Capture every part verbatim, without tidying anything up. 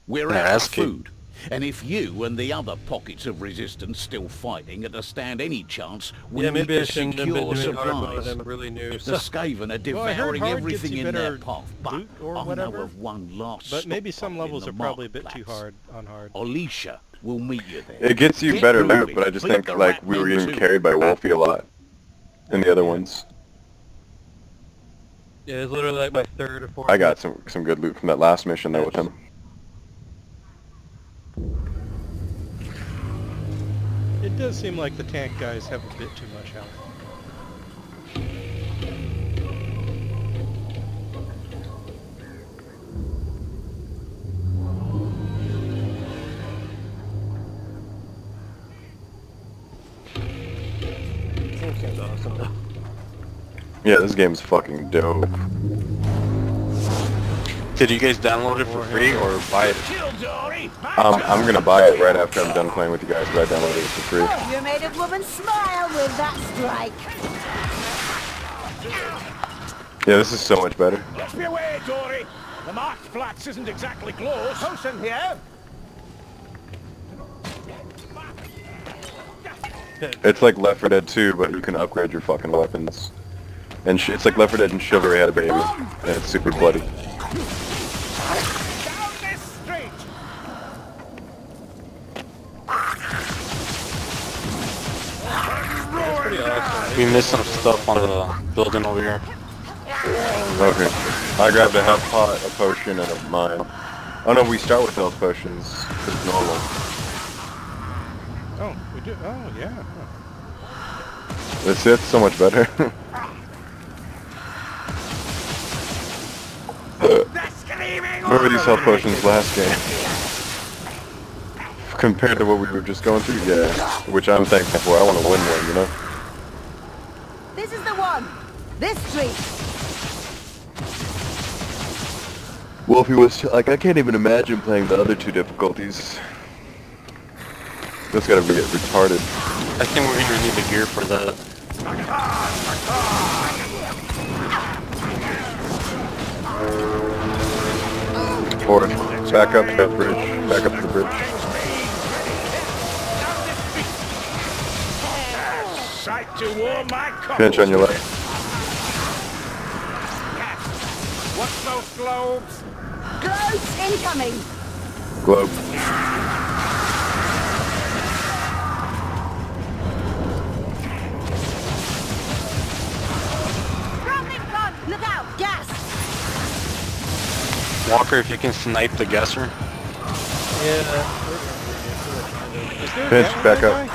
We're Yeah, out of that's good. food. And if you and the other pockets of resistance still fighting are to stand any chance, we Yeah, need maybe I to shouldn't have been secure doing hard mode. supplies. I'm really new. The So, Skaven are Well, I heard devouring hard everything gets you in their better path, but loot or I whatever, know of one last but maybe some stockpile in levels the are probably a bit too marketplace. hard on hard. Alicia will meet you there. It gets you Get better moving. loot, but I just Leave think the like rat we were men getting to carried by Wolfie a lot in the other Yeah. ones. yeah, it's literally like my third or fourth. I got some some good loot from that last mission there with him. It does seem like the tank guys have a bit too much health. That seems awesome. Yeah, this game's fucking dope. Did you guys download it for free or buy it? Um, I'm gonna buy it right after I'm done playing with you guys, but I downloaded it for free. Oh, you made a woman smile with that strike. Yeah, this is so much better. Let's be away, Dory. The marked flats isn't exactly close. Potion here. It's like Left four Dead two, but you can upgrade your fucking weapons. And sh it's like Left four Dead and Chivalry had a baby, and it's super bloody. Down this street. That's pretty awesome. We missed some stuff on the building over here. Okay. I grabbed a health pot, a potion, and a mine. Oh no, we start with health potions. It's normal. Oh, we do. Oh, yeah. Huh. That's it. So much better. Remember these health potions last game? Compared to what we were just going through, yeah. Which I'm thankful for. I want to win one, you know. This is the one. This street. Wolfie was like, I can't even imagine playing the other two difficulties. That's gotta be retarded. I think we're gonna need the gear for that. Or back up to the bridge. Back up to the bridge. Sight to warm my cockles. Pinch on your left. What's those globes? Globes incoming. Globe. Dropping gun. Look out. Gas. Walker, if you can snipe the guesser. Yeah. Is there a Pinch, gas back guy? up.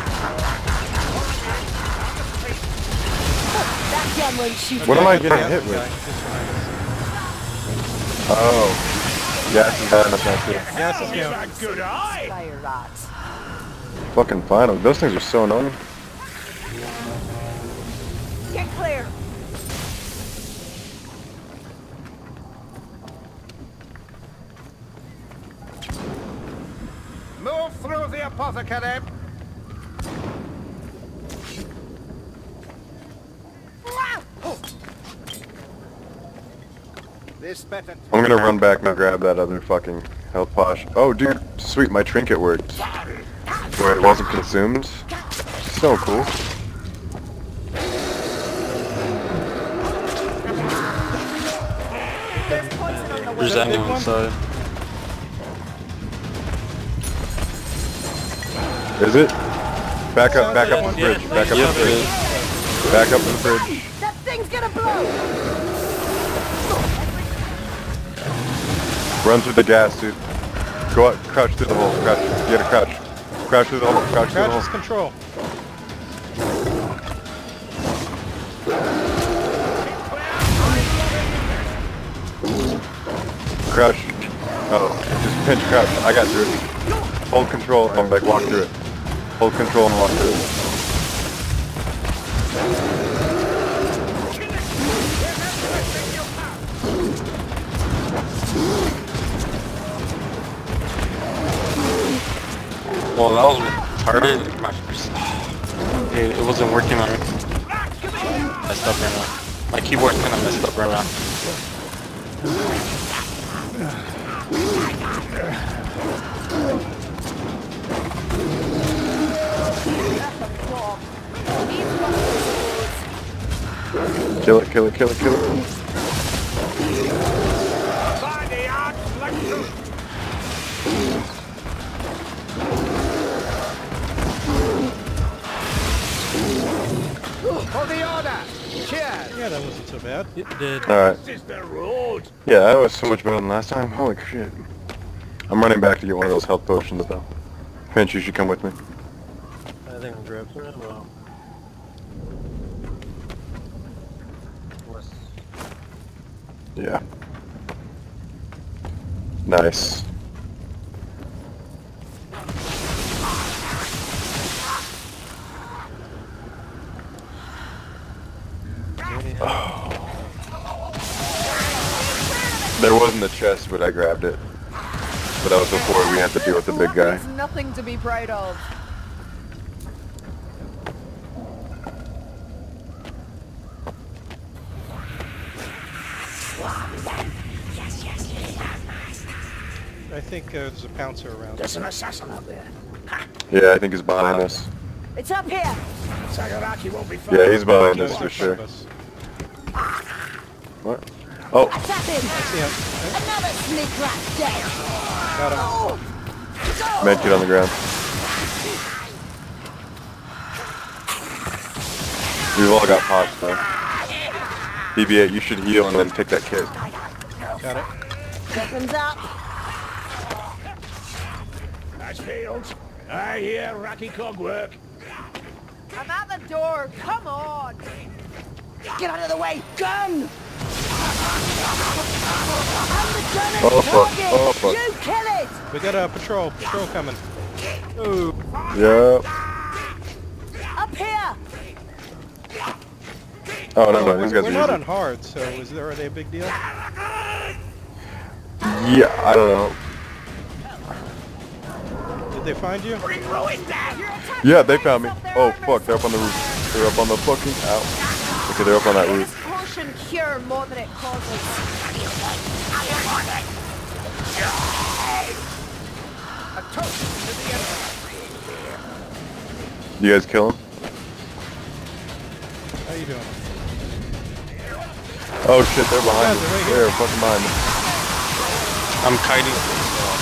That gun won't shoot. What am I Yeah, getting gas hit guy. with? Just behind us. Oh. Gas is bad enough now too. Gas is down. A good eye. Fire rot. Fucking final. Those things are so annoying. Get clear. Move through the apothecary. This better. I'm gonna run back and grab that other fucking health posh. Oh, dude, sweet, my trinket worked. Where it wasn't consumed. So cool. There's poison on the way. There's ammo inside. Is it? Back up, back up to the bridge. Back up to the bridge. Back up to the bridge. That thing's gonna blow. Run through the gas, dude. Go out, crouch through the hole. Crouch. Get a crouch. Crouch through the hole. Crouch through the Crouch is hole. control. Crouch. Oh, just pinch crouch. I got through it. Hold control and like walk through it. Hold control and walk through it. Well, that was retarded. My first... It, it wasn't working on me. Messed up right now. My keyboard's kind of messed up right now. Kill it, kill it, kill it, kill it. Find the arch flexus. For the order. Cheers. Yeah, that wasn't so bad. It did. Alright. This is the road. Yeah, that was so much better than last time. Holy shit. I'm running back to get one of those health potions though. Finch, you should come with me. I think I'm grabbing some ammo. What's- Yeah. Nice. There wasn't a chest, but I grabbed it. But that was before we had to deal with the big guy. There's nothing to be proud of. I think uh, there's a pouncer around. There's an assassin out there. Yeah, I think he's behind us. It's up here. Sagaraki won't be far. Yeah, he's behind No, us he's for in front sure. of us. What? Oh, Tap him. Yeah, Another sneak rat dead. got him. Oh. medkit on the ground. We've all got pots though. B B eight, you should heal and then take that kit. Got it. Weapons up. Nice fields. I hear Racky cog work. I'm at the door. Come on. Get out of the way. Gun. I'm the gunner. Oh, fuck. Target. Oh, fuck. You kill it. We got a patrol. Patrol coming. Ooh. Yep. Up here. Oh, no, Oh, no, these we're, guys we're are not easy. on hard, so is there, are they a big deal? Yeah, I don't know. Did they find you? Yeah, they found me. Oh, fuck, they're up on the roof. They're up on the fucking... Ow. Okay, they're up on that This roof. potion cure more than it causes. You guys kill him? How you doing? Oh shit, they're behind Yeah, me. they're right here. They're fucking behind me. I'm kiting.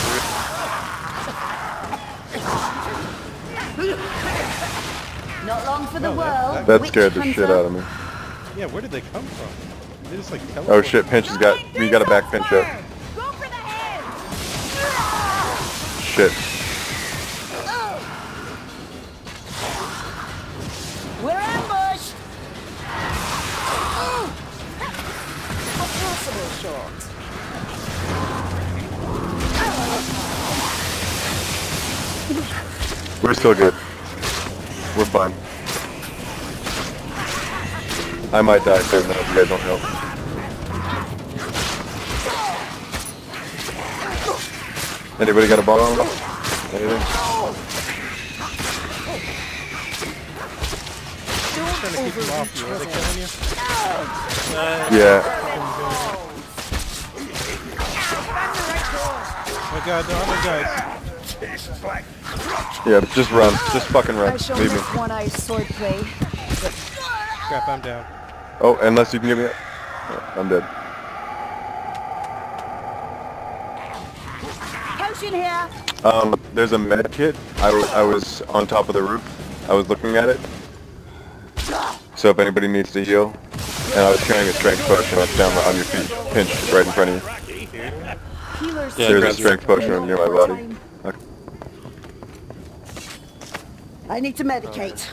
Not long for the Oh, that- world. That witch scared the hunter. shit out of me. Yeah, where did they come from? They just like Oh teleported. shit, Pinch has got... We got a back pinch up. Go for the head. Shit. We're ambushed. Oh. A possible shot. We're still good. We're fine. I might die soon though if you guys don't help. Anybody got a bomb? Anything? Trying to keep them off you. Are they killing you? Yeah. Oh my god, the other guys. Tastes like Yeah, just run. Just fucking I run. shall Leave me. miss one-eye swordplay. Crap, I'm down. Oh, unless you can give me... Oh, I'm dead. Potion here. Um, there's a med kit. I was, I was on top of the roof. I was looking at it. So if anybody needs to heal, and I was carrying a strength potion, it's down on your feet. Pinch, right in front of you. Healers. Yeah, There's a grab strength potion near my body. Okay. I need to medicate.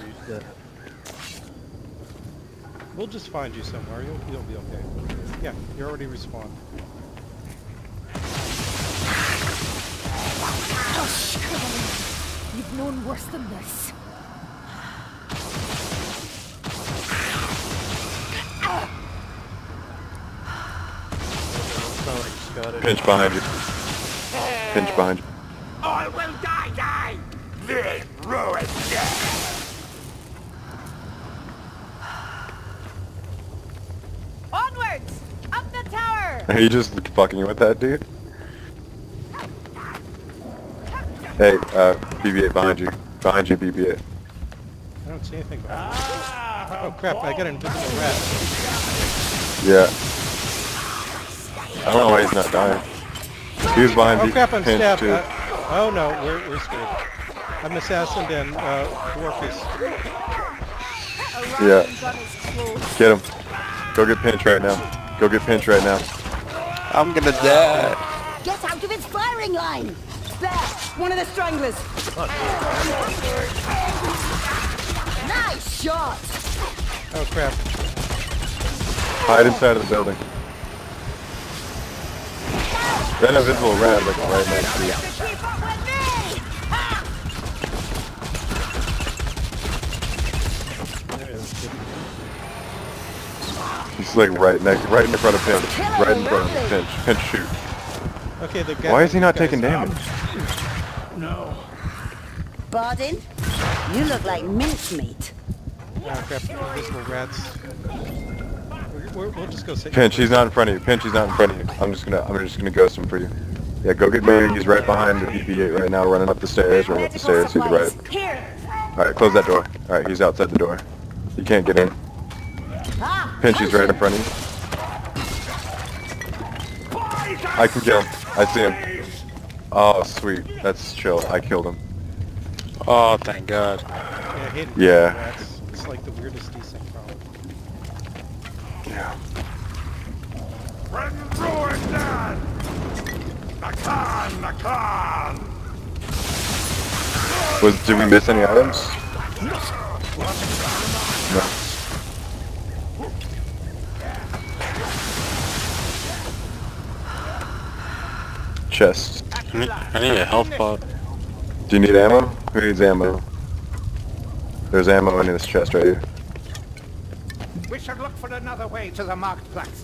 We'll just find you somewhere. You'll, you'll be okay. Yeah, you're already respawned. Hush, Crowley. You've known worse than this. It's not like Scottish. Pinch behind you. Pinch behind you. all will die, die. This ruin death. Onwards! Up the tower! Are you just fucking with that dude? Hey, uh, B B eight behind you. Behind you, B B eight. I don't see anything behind me. Oh crap, I got an invisible rat. Yeah. I don't know why he's not dying. He was behind Oh the crap, I'm pinch stabbed. too. Uh, oh no, we're, we're screwed. I'm assassined and uh, dwarf is... Yeah. Get him. Go get pinch right now. Go get pinch right now. I'm gonna die. Get out of its firing line! There! One of the stranglers! Nice shot! Oh crap. Hide inside of the building. That invisible rat like right next to you. Keep up with me! He's like right next, right in front of pinch. Right in front of pinch. Pinch shoot. Okay, the guy... Why is he not guy's- taking damage? No. Bardin, you look like mincemeat. Oh crap, invisible rats. We're, we're, we'll just go sit... Pinch, he's not in front of you. Pinch, he's not in front of you. I'm just gonna, I'm just gonna ghost him for you. Yeah, go get me. He's right behind the D P eight right now, running up the stairs, running up the stairs to the right. Here! Alright, close that door. Alright, he's outside the door. You can't get in. Ah, Pinch, he's right in front of you. I can kill him. I see him. Oh, sweet. That's chill. I killed him. Oh, thank God. Yeah, I hate Yeah. rats. It's like the weirdest desync problem. Yeah. Was, did we miss any items? No. Chest. I need, I need a health pod. Do you need ammo? Who needs ammo? There's ammo in this chest right here. We should look for another way to the Marktplatz.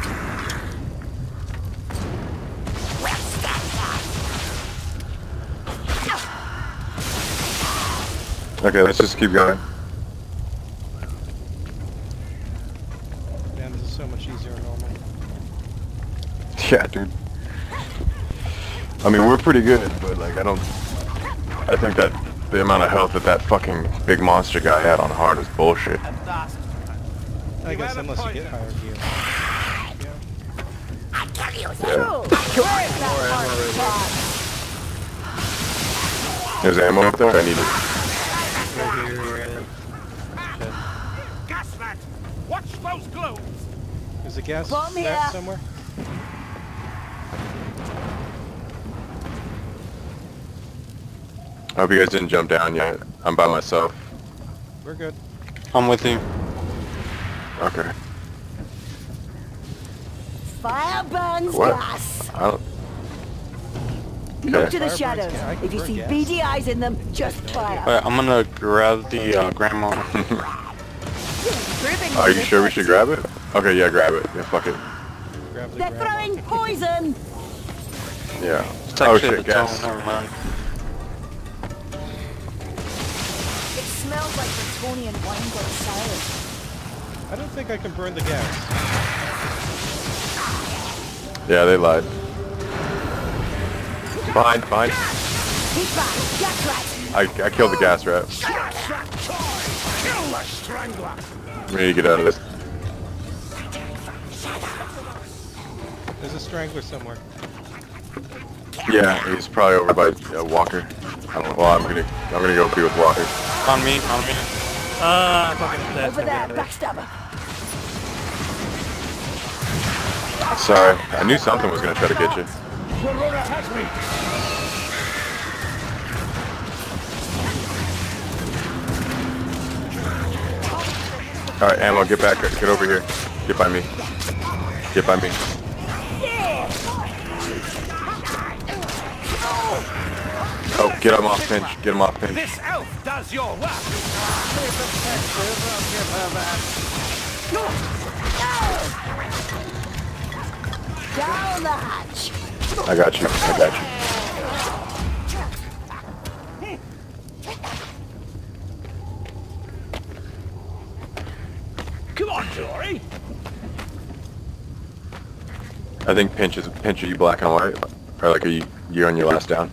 Okay, let's just keep going. Man, this is so much easier than normal. Yeah, dude. I mean, we're pretty good, but like, I don't... I think that the amount of health that that fucking big monster guy had on hard is bullshit. I guess unless you get higher gear. Yeah. Where's that There's ammo up there? I need it. Right here, right here. Gaslat! Watch those globes! Is the gas Bomb here. rat somewhere? I hope you guys didn't jump down yet. I'm by myself. We're good. I'm with you. Okay. Fire burns What? gas! I don't... Look Okay. to the Fire shadows. burns gas. I can If you burn see gas. beady eyes in them, just fire. Alright, I'm gonna grab the uh, grandma. Are you sure we should grab it? Okay, yeah, grab it. Yeah, fuck it. Grab the They're grandma. throwing poison! Yeah. It's Oh actually shit, the gas. tone, never mind. It smells like Bretonian wine got sour. I don't think I can burn the gas. Yeah, they lied. Fine, fine. He's back! Gas rat! I, I killed the gas rat. Kill the strangler! We need to get out of this. There's a strangler somewhere. Yeah, he's probably over by uh, Walker. I don't know. Well, I'm gonna, I'm gonna go be with Walker. On me, on me. Ah, fucking dead. Over there, backstabber. Sorry, I knew something was gonna try to get you. Aurora has me! All right, ammo, get back, get over here. Get by me. Get by me. Oh, get him off pinch. Get him off pinch. This elf does your work! Down the hatch. I got you. I got you. Come on, Jory! I think pinch is pinch. Are you black and white, or like are you you on your last down?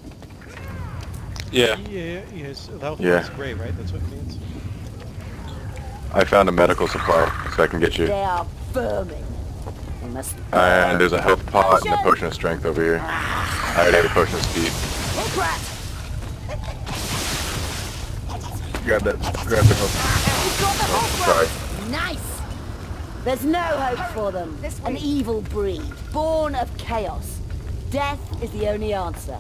Yeah. Yeah, yes. The health Yeah. is gray, right? That's what it means. I found a medical supply, so I can get you. They are vermin. We must... And there's a health pot and a potion of strength over here. I already have a potion of speed. Look, rat! Grab that. Grab the health. We've got the whole Sorry. Nice! There's no hope for them. An evil breed, born of chaos. Death is the only answer.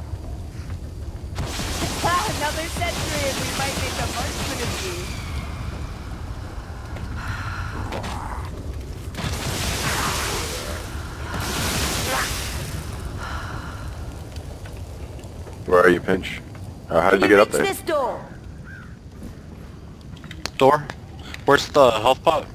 Another century and we might make a marksman of you. Where are you, Pinch? Uh, how did you get up there? This door. Door? Where's the health pot?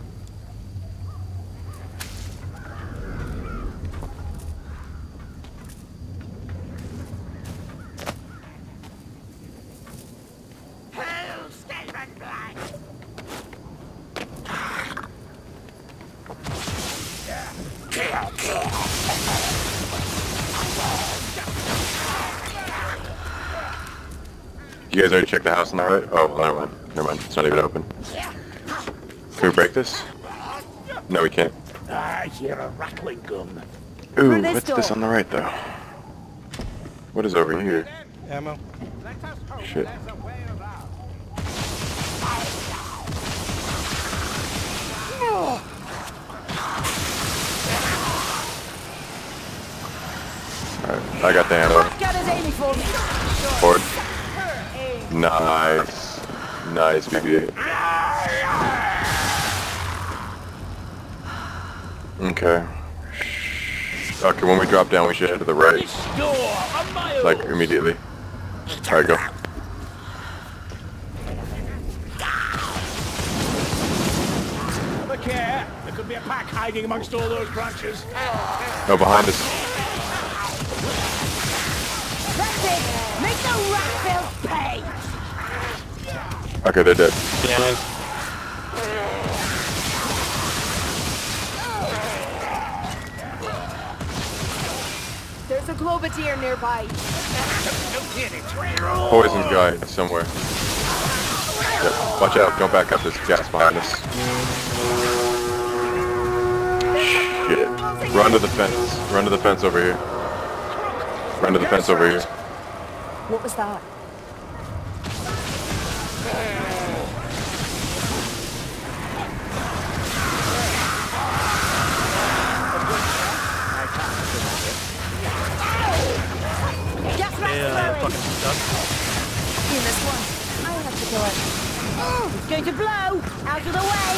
You guys already checked the house on the right? Oh, well, never mind. Never mind. It's not even open. Can we break this? No, we can't. I hear a rattling gun. Ooh, Through this what's this door. on the right, though? What is over here? Ammo. Shit. Alright, I got the ammo. Got us aiming for me. Forward. Nice. Nice, B B eight. Okay. Okay, when we drop down, we should head to the right. This door, a mile. Like, immediately. Alright, go. Have a care. There could be a pack hiding amongst all those branches. No, behind us. That's it. Make the rat-filled pay. Okay, they're dead. Damn it. There's a Globateer nearby. Poison guy somewhere. Yep. Watch out, don't back up, there's gas behind us. Shit. Run to the fence. Run to the fence over here. Run to the fence over here. What was that? Gas mask Yeah, flowing. fucking stuck. In this one. I'll have to go in. Oh, it's going to blow. Out of the way.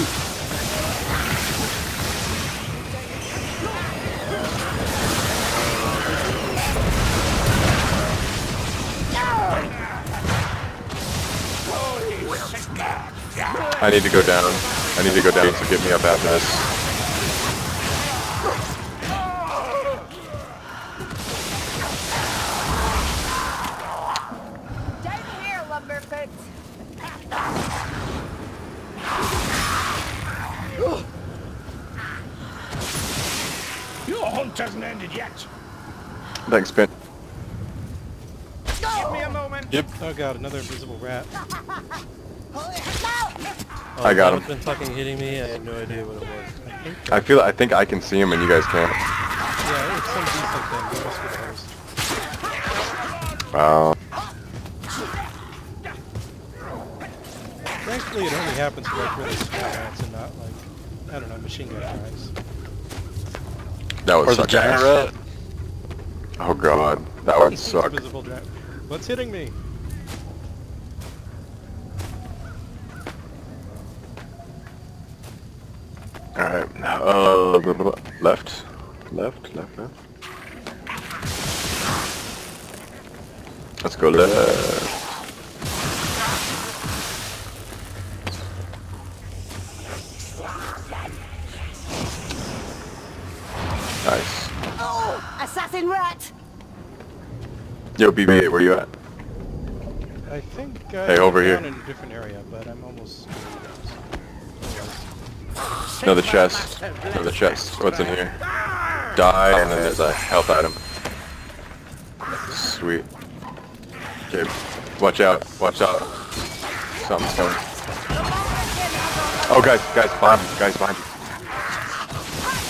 I need to go down. I need to go down, so get me up after this. Down here, Lumberfoot. Your hunt hasn't ended yet. Thanks, Ben. Give me a moment. Yep. Oh god, another invisible rat. Oh, I got that him. been fucking hitting me. I had no idea what it was. I think I feel, I think I can see him and you guys can't. Yeah, it's some decent thing. It must be the host. Wow. Thankfully, it only happens to like really small rats and not like, I don't know, machine gun guys. That would Or the suck giant ass. rat. Oh god, that would suck. Invisible rat. What's hitting me? Alright, uh, blah, blah, blah. left, left, left, left. Let's go left. Nice. Oh, assassin rat. Yo, B B eight, where you at? I think I Hey, over down here. in a different area, but I'm almost. Another chest. Another chest. What's in here? Die, and then there's a health item. Sweet. Okay, watch out, watch out. Something's coming. Oh, guys, guys, behind you, guys, behind you.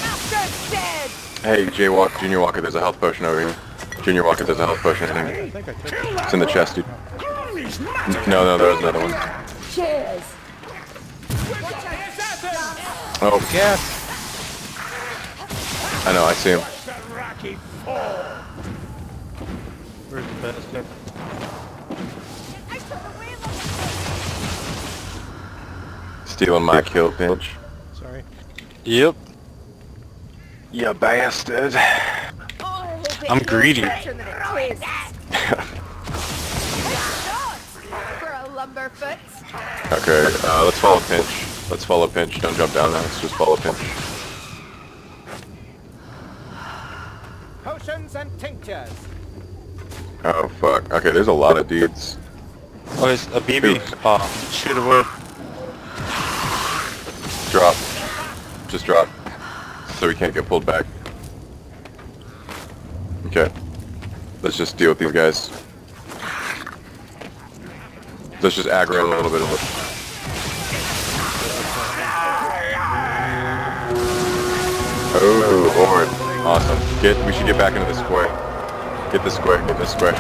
Hey, Jay Walker, Junior Walker, there's a health potion over here. Junior Walker, there's a health potion in here. I think I took it. It's in the chest, dude. No, no, there was another one. Cheers. Oh, Yes. I know, I see him. Where's the bastard? Stealing my kill, Pinch. Sorry. Yep. You bastard. I'm greedy. For a lumberfoot. Okay, uh, let's follow Pinch. Let's follow Pinch. Don't jump down now. Let's just follow Pinch. Potions and tinctures. Oh, fuck. Okay, there's a lot of dudes. Oh, it's a B B. Oh, shoot away. Drop. Just drop. So we can't get pulled back. Okay. Let's just deal with these guys. Let's just aggro a little bit of it. Oh, Lord. Awesome. Get, we should get back into the square. Get the square, get the square.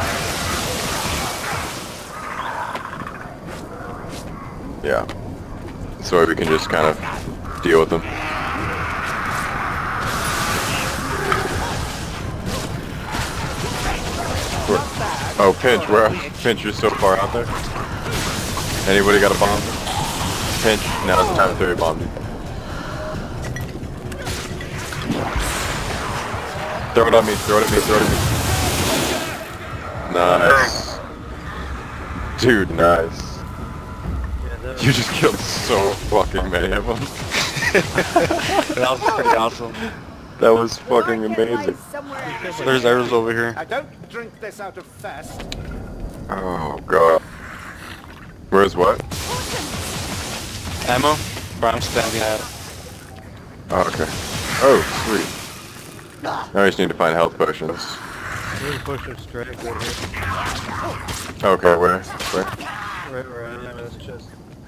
Yeah. So we can just kind of deal with them. Where, oh, Pinch, where are you? Pinch, you're so far out there. Anybody got a bomb? Pinch, now's the time to throw a bomb, dude. Throw it on me, throw it at me, throw it at me. Nice. Dude, nice. Yeah, that was You just killed so fucking many of them. That was pretty awesome. That was fucking amazing. There's arrows over here. I don't drink this out of thirst. Oh, God. Where's what? Ammo? Where I'm standing at. Oh, okay. Oh, sweet. Now I just need to find health potions. There's a potion of strength right here. Okay, where? Where? Right where I am in this chest.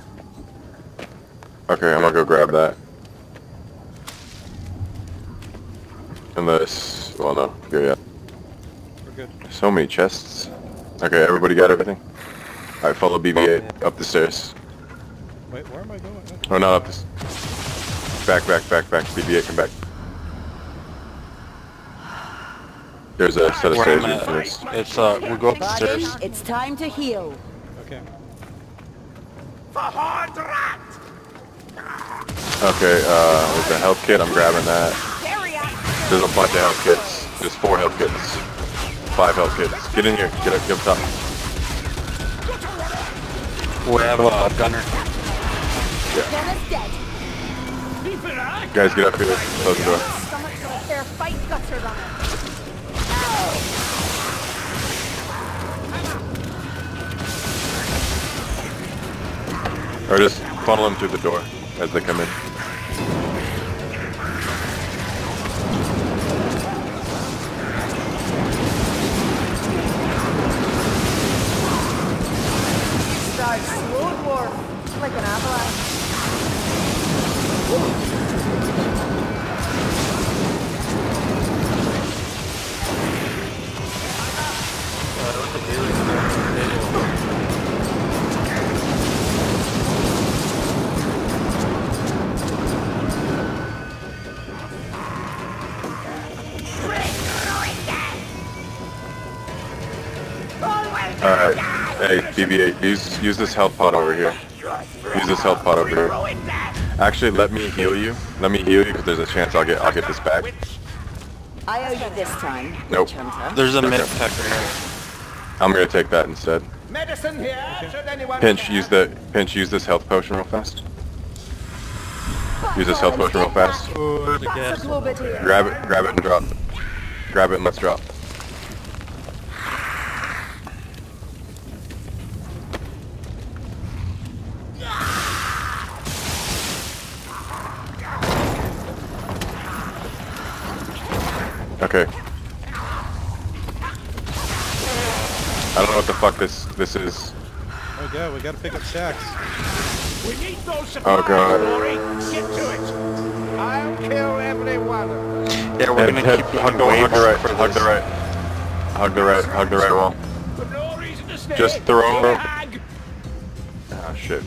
Okay, I'm gonna go grab that. Unless, well, no. Okay, yeah. We're good. So many chests. Okay, everybody got everything? Alright, follow B B eight up the stairs. Wait, where am I going? Oh, not up the s- Back, back, back, back. B B eight, come back. There's a set of Where stairs I'm you at. can use. It's, uh, we go up the Buddy, stairs. it's time to heal. Okay. Okay, uh, there's a health kit, I'm grabbing that. There's a bunch of health kits. There's four health kits. Five health kits. Get in here, get up, get up top. We have a gunner. Dennis dead. Guys, get up here, close the door. Stomach with a fair fight guttered on it. Or just funnel them through the door as they come in. Dive slow dwarf. Like an avalanche. Uh, what's the healing table? Alright. Hey, B B eight, use use this health pot over here. Use this health pot over here. Actually, let me heal you. Let me heal you because there's a chance I'll get I'll get this back. I owe you this time, Nope. Witch Hunter. There's a Okay. med pack right here. I'm gonna take that instead. Medicine here, should anyone... Pinch, use the pinch, use this health potion real fast. Use this health potion real fast. Oh, there's a gas. A little bit here. Grab it, grab it and drop. Grab it and let's drop. Okay. I don't know what the fuck this this is. Oh god, we gotta pick up stacks. We need those Oh, supplies, God. Rory. Get to it. I'll kill every one of them. Yeah, we're Head, gonna head, keep hug moving the, way hug the right, for hug the this. right. Hug the right, hug the right wall. For no reason to stay. Just throw him. Hag. Ah, shit.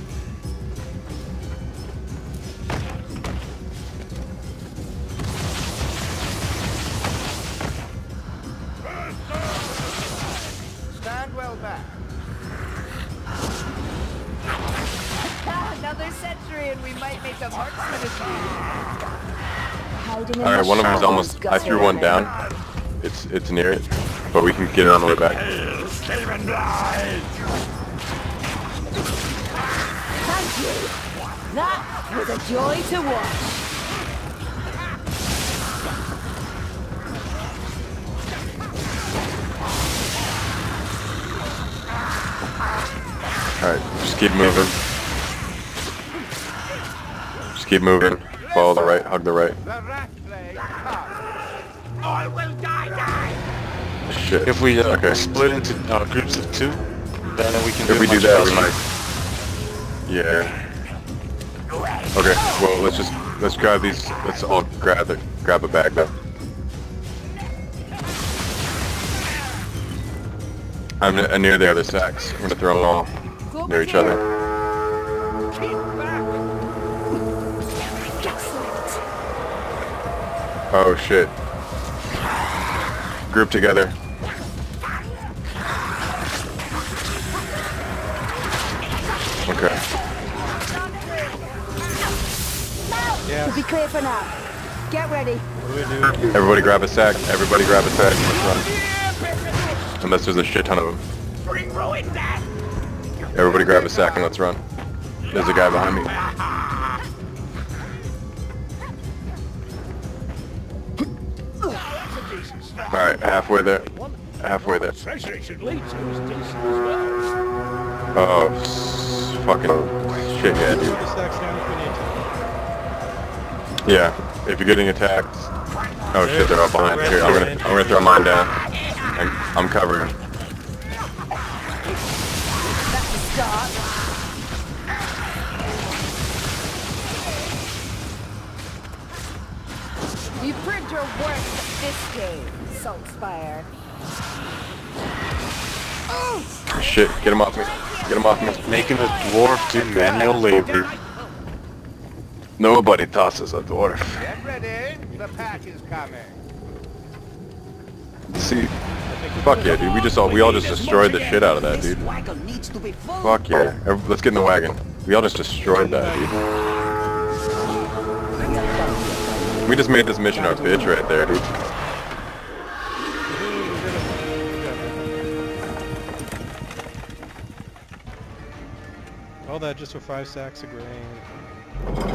Stand well back. Another century and we might make a marksman of Hiding in Alright, the one of them's shadows, almost, I threw one gutter. down. It's, it's near it. But we can get it on the way back. Thank you. That was a joy to watch. Alright, just keep moving. Just keep moving. Follow the right, hug the right. The rat plague comes. All will die, die. Shit. If we uh, okay. split into uh, groups of two, then we can. If we it do much that, we faster. might. Yeah. Okay. Well, let's just let's grab these. Let's all grab the grab a bag though. I'm n near the other sacks. I'm gonna throw them all near each other. Keep back. Oh shit. Group together. Okay. Yeah. To be clear for now. Get ready. What do we do? Everybody grab a sack. Everybody grab a sack. Let's run. Unless there's a shit ton of them. Bring ruin down. Everybody grab a sack and let's run. There's a guy behind me. Alright, halfway there. Halfway there. Treasury should lead to is decent as well. Oh, s- fucking shit, yeah, Put dude. the stacks down if we need to. Yeah, if you're getting attacked. Oh shit, they're all behind. Here, I'm gonna, I'm gonna throw mine down. I'm, I'm covering. That's a start. You proved your worth this game, Saltspire. Shit, get him off me. Get him off me. Making a dwarf do manual labor. Nobody tosses a dwarf. Get ready. The pack is coming. See, fuck yeah, dude. We just all, we all just destroyed the shit out of that, dude. Fuck yeah. Every- Let's get in the wagon. We all just destroyed that, dude. We just made this mission our bitch right there, dude. All that just for five sacks of grain.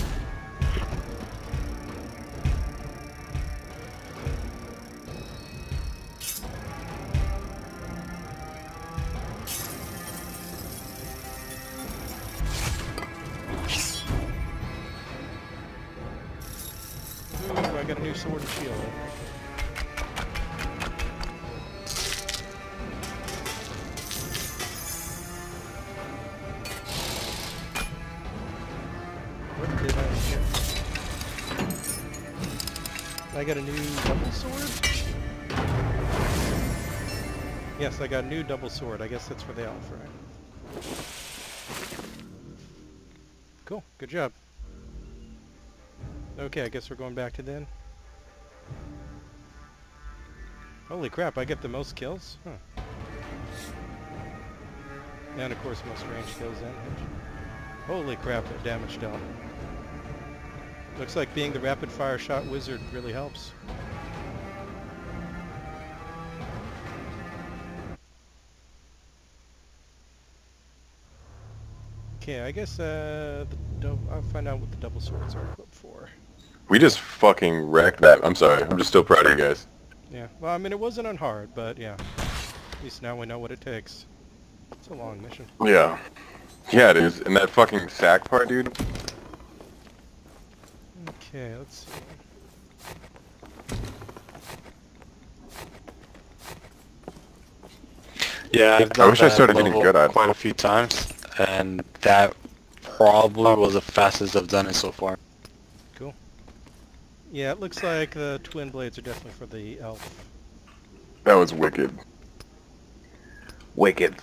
Ooh, I got a new sword and shield. What did I get? I got a new double sword? Yes, I got a new double sword. I guess that's for the elf, right? Cool, good job. Okay, I guess we're going back to then. Holy crap, I get the most kills? Huh. And of course most range kills and hit. Holy crap, that damage dealt. Looks like being the rapid fire shot wizard really helps. Okay, I guess uh, the dou- I'll find out what the double swords are equipped for. We just fucking wrecked that. I'm sorry. I'm just still proud of you guys. Yeah, well, I mean, it wasn't on hard, but yeah. At least now we know what it takes. It's a long mission. Yeah. Yeah, it is. And that fucking sack part, dude. Okay, let's see. Yeah, I've I done wish I that started getting level good at it. quite a few times, and that probably was the fastest I've done it so far. Cool. Yeah, it looks like the twin blades are definitely for the elf. That was wicked. Wicked.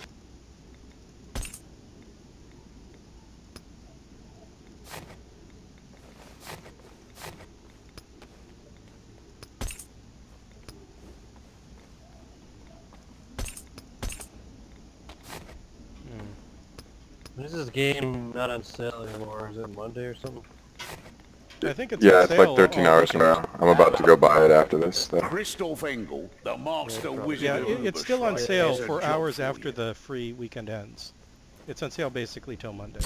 When is this game not on sale anymore? Is it Monday or something? I think it's Yeah, on it's sale like thirteen all hours from weekend. now. I'm about to go buy it after this, though. Christoph Engel, the master wizard Yeah, of it, it's still on Uberschleicher, sale has a for job hours for after you. the free weekend ends. It's on sale basically till Monday.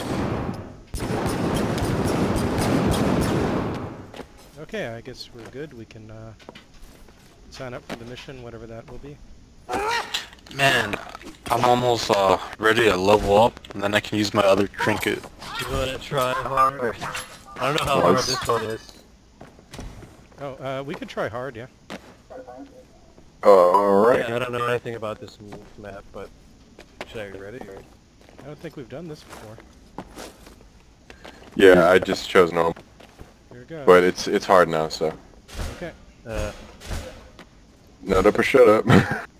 Okay, I guess we're good. We can uh, sign up for the mission, whatever that will be. Man, I'm almost uh, ready to level up, and then I can use my other trinket. You wanna try hard? I don't know how hard Once. this one is. Oh, uh, we could try hard, yeah. Alright. Yeah, I don't know anything about this m- map, but should I get ready or? I don't think we've done this before. Yeah, I just chose normal. Here we go. But it's it's hard now, so. Okay. Uh, No, don't push shut up.